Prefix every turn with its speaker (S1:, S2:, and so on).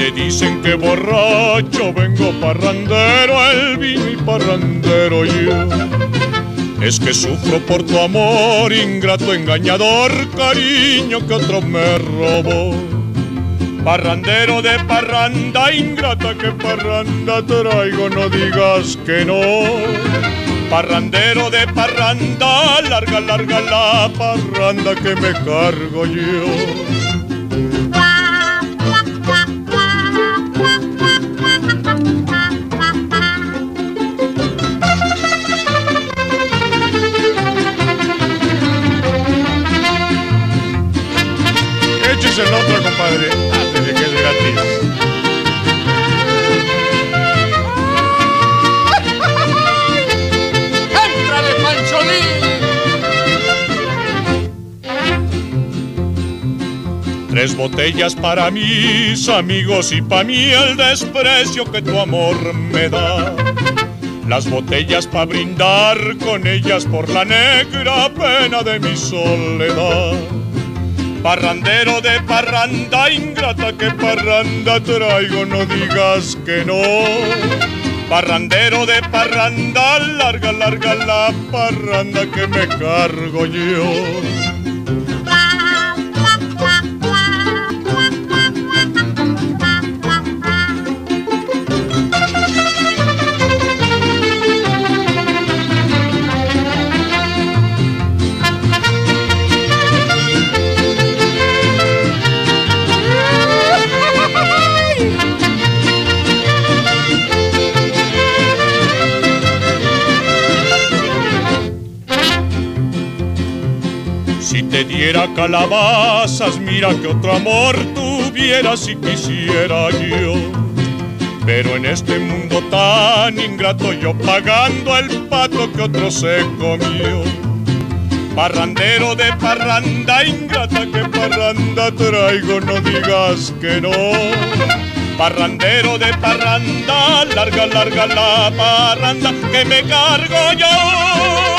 S1: te dicen que borracho vengo parrandero, el vino y parrandero yo. Es que sufro por tu amor, ingrato engañador, cariño que otro me robó. Parrandero de parranda, ingrata que parranda traigo, no digas que no. Parrandero de parranda, larga, larga la parranda que me cargo yo. Échese el otro, compadre, antes de que es gratis.
S2: ¡Éntrale, Pancholín!
S1: 3 botellas para mis amigos y pa' mí el desprecio que tu amor me da. Las botellas pa' brindar con ellas por la negra pena de mi soledad. Parrandero de parranda, ingrata que parranda traigo, no digas que no. Parrandero de parranda, larga, larga la parranda que me cargo yo. Si te diera calabazas, mira que otro amor tuviera si quisiera yo. Pero en este mundo tan ingrato, yo pagando el pato que otro se comió. Parrandero de parranda, ingrata que parranda traigo, no digas que no. Parrandero de parranda, larga, larga la parranda que me cargo yo.